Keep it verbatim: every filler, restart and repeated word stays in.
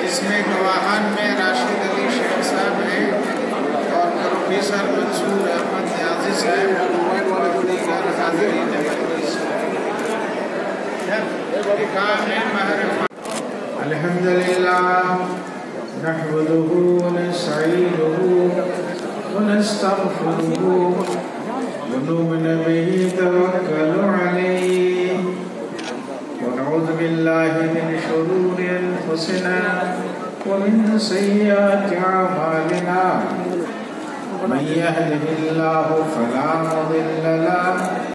इसमें गवाहान में राशिद अली शेख साहब हैं और प्रोफेसर मंसूर अहमद न्याजी साहब और दीगर हाज़रीन मजलिस। अल्हम्दुलिल्लाह नहमदुहु व नस्तईनुहु व नस्तगफिरुहु व नु'मिनु बिही व नतवक्कलु अलैहि व नऊज़ु बिल्लाहि मिन शुरूरि अनफुसिना व मिन सय्यिआति अअमालिना मन यहदिहिल्लाहु फला मुदिल्ल लहु